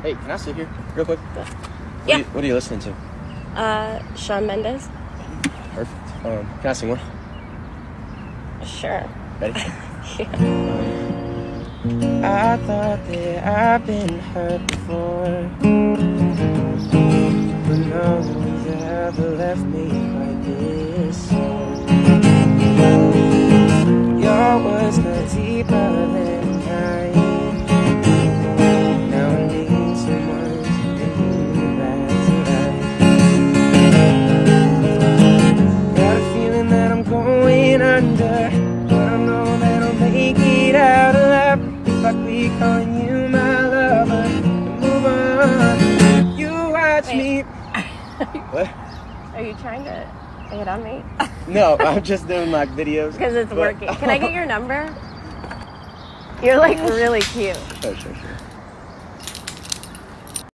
Hey, can I sit here real quick? Yeah. What are you listening to? Shawn Mendes. Perfect. Can I sing one? Sure. Ready? Yeah. I thought that I've been hurt before, but no one's ever left me like this. Your words cut deeper than mine. Now I need someone to bring me back to life. Got a feeling that I'm going under, but I know that I'll make it out alive if I quit calling you my lover and move on. You watch me. What? Are you trying to hit on me? No, I'm just doing my videos. Because it's working. Can I get your number? You're like really cute. Sure.